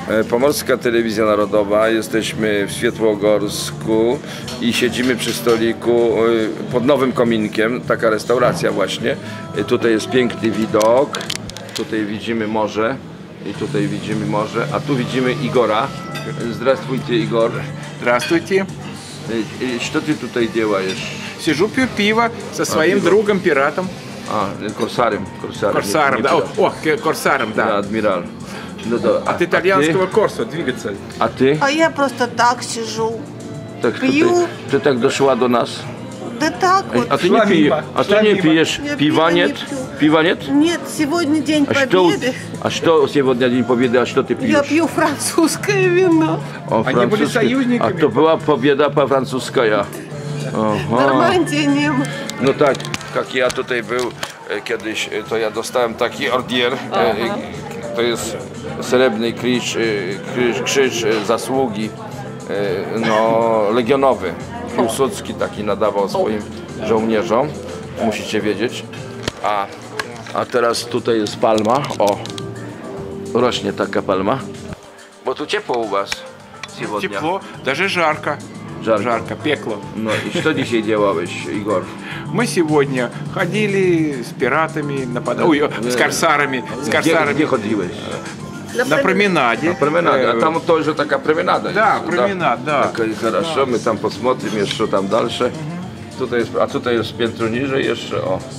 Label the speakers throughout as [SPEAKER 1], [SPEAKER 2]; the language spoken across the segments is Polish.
[SPEAKER 1] Pomorska Telewizja Narodowa, jesteśmy w Świętogorsku i siedzimy przy stoliku pod nowym kominkiem, taka restauracja właśnie. Tutaj jest piękny widok, tutaj widzimy morze i tutaj widzimy morze, a tu widzimy Igora. Здравствуйте, Igor.
[SPEAKER 2] Здравствуйте.
[SPEAKER 1] Что ты tutaj делаешь?
[SPEAKER 2] Сижу, пью пиво со своим другом, пиратом.
[SPEAKER 1] Корсарем.
[SPEAKER 2] Корсаром, да. Корсаром, да.
[SPEAKER 1] Адмирал.
[SPEAKER 2] От итальянского корса двигаться.
[SPEAKER 1] A ty?
[SPEAKER 3] А я просто так сижу.
[SPEAKER 1] Tak,
[SPEAKER 3] Piu.
[SPEAKER 1] ty tak doszła do nas?
[SPEAKER 3] Да так вот.
[SPEAKER 1] A ty nie pijesz? A ty nie pijesz
[SPEAKER 3] Ja
[SPEAKER 1] piwa,
[SPEAKER 3] piwa
[SPEAKER 1] nie?
[SPEAKER 3] nie piję.
[SPEAKER 1] Piwa nie?
[SPEAKER 3] Нет, сегодня день победы.
[SPEAKER 1] A что сегодня день победы, a что ty
[SPEAKER 3] Я
[SPEAKER 1] pijesz?
[SPEAKER 3] пью французское вино.
[SPEAKER 1] O,
[SPEAKER 2] Они были
[SPEAKER 1] francuskie.
[SPEAKER 2] союзниками.
[SPEAKER 1] A to była pobieda po francuska.
[SPEAKER 3] Нормандия не...
[SPEAKER 1] No tak, jak ja tutaj był kiedyś, to ja dostałem taki ordier. To jest srebrny krzyż zasługi legionowy. Piłsudski taki nadawał swoim żołnierzom, musicie wiedzieć. A teraz tutaj jest palma, rośnie taka palma. Bo tu ciepło u was сегодня.
[SPEAKER 2] Тепло, даже жарко. Жарко, пекло.
[SPEAKER 1] No i co dzisiaj działałeś, Igor?
[SPEAKER 2] Мы сегодня ходили с пиратами, с корсарами.
[SPEAKER 1] Gdzie chodziłeś?
[SPEAKER 2] На променаде.
[SPEAKER 1] Na promenadę, a tam to już taka promenada
[SPEAKER 2] Да,
[SPEAKER 1] jest.
[SPEAKER 2] променад, да.
[SPEAKER 1] Okej, хорошо, my tam posмотрим jeszcze tam dalsze. Tutaj jest, a tutaj jest piętro niżej jeszcze,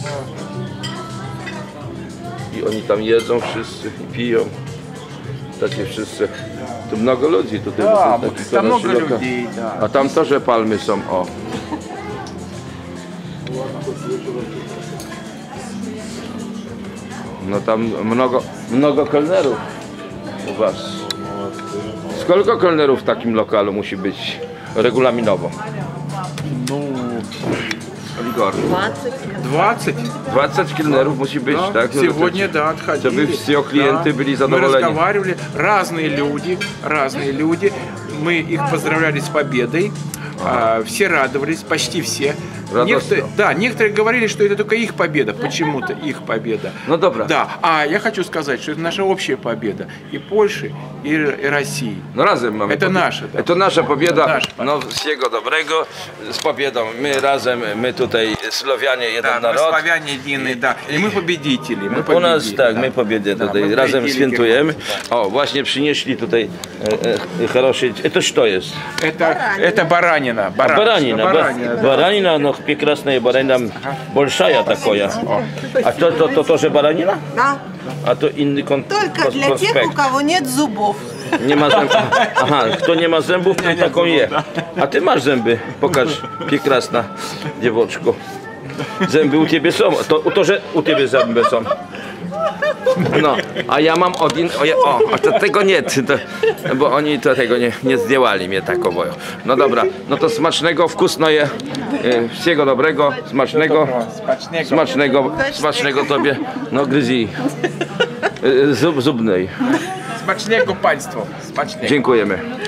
[SPEAKER 1] I oni tam jedzą wszyscy i piją. Takie wszyscy. Tu mnogo ludzi tutaj.
[SPEAKER 2] Да,
[SPEAKER 1] bo to taki
[SPEAKER 2] там много
[SPEAKER 1] szeroka.
[SPEAKER 2] людей, да.
[SPEAKER 1] A tam też palmy są, No tam mnogo kelnerów u was. Сколько kelnerów w takim lokalu musi być regulaminowo?
[SPEAKER 2] Ну,
[SPEAKER 1] Igor.
[SPEAKER 3] 20.
[SPEAKER 2] 20.
[SPEAKER 1] 20 kelnerów musi być,
[SPEAKER 2] Да,
[SPEAKER 1] tak? No,
[SPEAKER 2] сегодня, да, отходили.
[SPEAKER 1] Żeby все клиенты были
[SPEAKER 2] Мы
[SPEAKER 1] задоволeni.
[SPEAKER 2] разговаривали, разные люди. Мы их поздравляли с победой. Все радовались, почти все. Некоторые говорили, что это только их победа, почему-то их победа.
[SPEAKER 1] Ну добро.
[SPEAKER 2] Да, а я хочу сказать, что это наша общая победа и Польши, и России.
[SPEAKER 1] No razem mamy.
[SPEAKER 2] To nasza, tak.
[SPEAKER 1] To nasza pobieda.
[SPEAKER 2] To nasza.
[SPEAKER 1] No wszystkiego dobrego. Z pobiedą. My razem, my tutaj Słowianie, jeden
[SPEAKER 2] Да, мы
[SPEAKER 1] naród.
[SPEAKER 2] славяне единые, да. И мы победители. Мы
[SPEAKER 1] U nas
[SPEAKER 2] победили,
[SPEAKER 1] tak,
[SPEAKER 2] да.
[SPEAKER 1] my pobiedę
[SPEAKER 2] Да,
[SPEAKER 1] tutaj
[SPEAKER 2] мы
[SPEAKER 1] razem
[SPEAKER 2] победили
[SPEAKER 1] świętujemy.
[SPEAKER 2] Германию.
[SPEAKER 1] O, właśnie przynieśli tutaj хороший. To co jest?
[SPEAKER 2] Это баранина.
[SPEAKER 1] Baranina, no прекрасная baranina, большая такая. A to тоже baranina?
[SPEAKER 3] Да.
[SPEAKER 1] A to inny
[SPEAKER 3] Только для тех, у кого нет зубов.
[SPEAKER 1] Nie ma zębów. Aha, kto nie ma zębów, to taką je. A ty masz zęby. Pokaż, piękna dziewuczko. Zęby u ciebie są. To że u ciebie zęby są. No, a ja mam один. A to tego nie, bo oni to tego nie zdjęli mnie takowo. No dobra, no to smacznego, wkusnoje. Wszystkiego dobrego, smacznego tobie. No gryzi. Zubnej.
[SPEAKER 2] Смачnego państwu.
[SPEAKER 1] Dziękujemy.